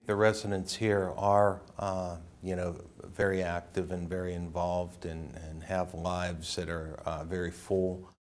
The residents here are, very active and very involved and have lives that are very full.